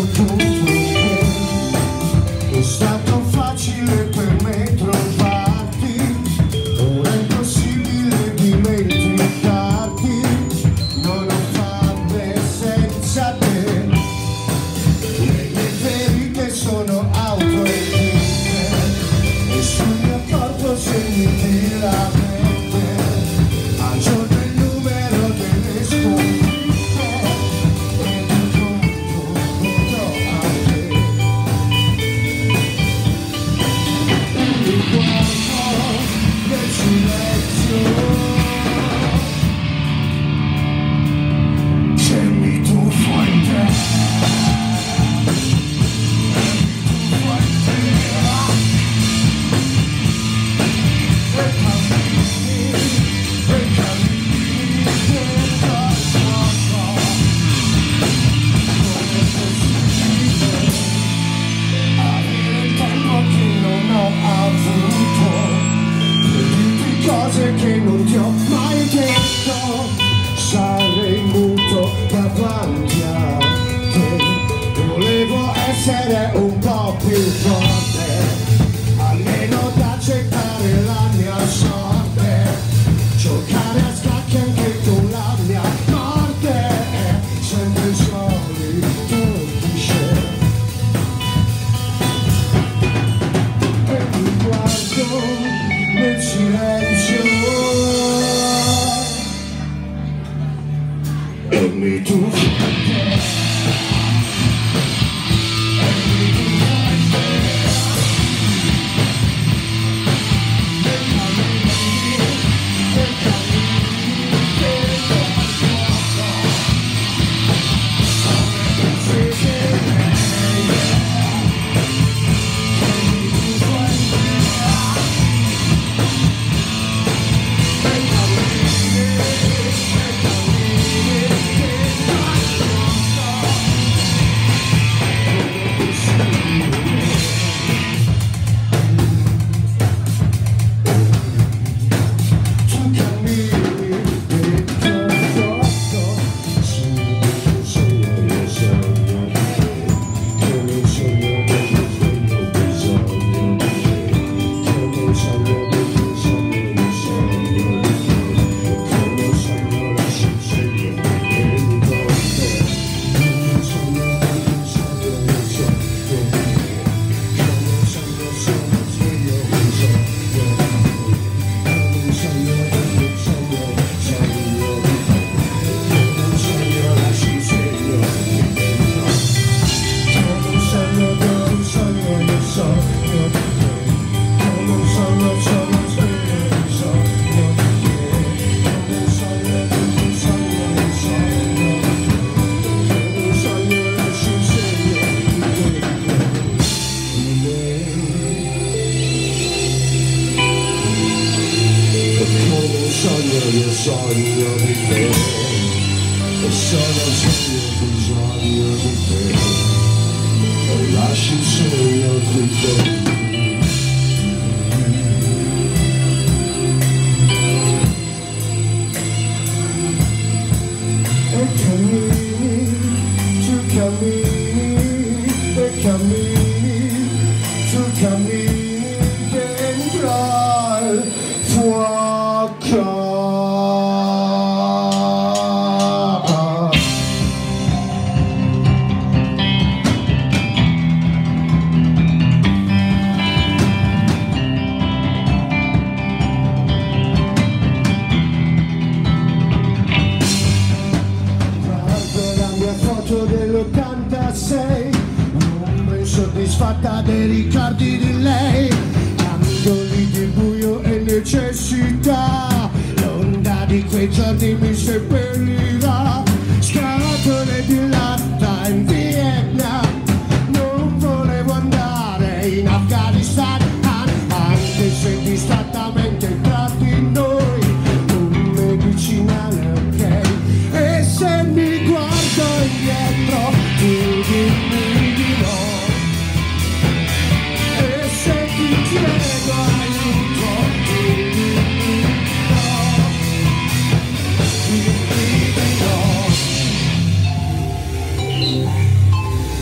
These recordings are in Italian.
tutto che è stato facile per me trovarti, ora è impossibile dimenticarti, non ho fatte senza te, le mie ferite sono autoevidente e sul mio corpo segni la mente, al giorno il numero delle sconfitte e di tutto a te. Mi guardo nel silenzio, se mi tuffo in te. Cose che non ti ho mai detto, sarei muto davanti a te, volevo essere un po' più forte, almeno da accettare la mia sorte, giocare a scacchi anche con la mia morte, sempre il solito cliché, e mi guardo nel silenzio e mi tuffo in te. Soddisfatta dei ricordi di lei, angoli di buio e necessità, l'onda di quei giorni mi seppellirà, scatole di latta in Vietnam, non volevo andare in Afghanistan, anche se distrattamente tra di noi, un medicinale ok, e se mi guardo indietro, tu dimmi di no. Chiedo aiuto, dimmi di no.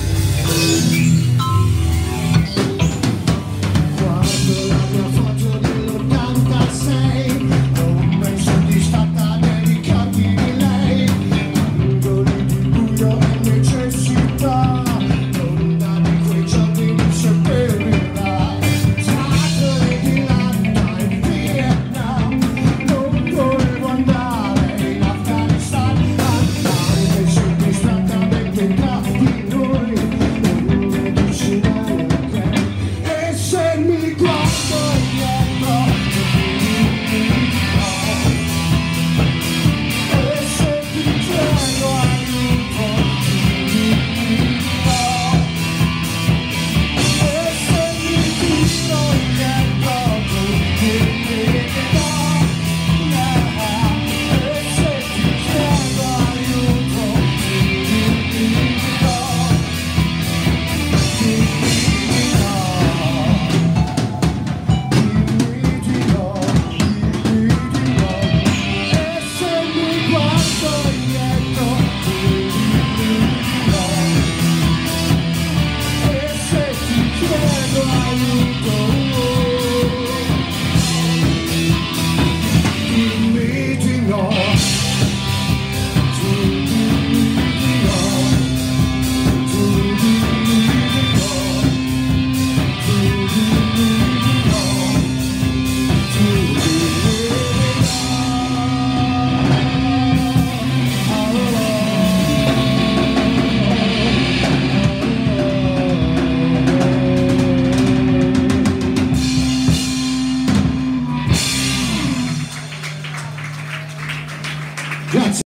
Grazie.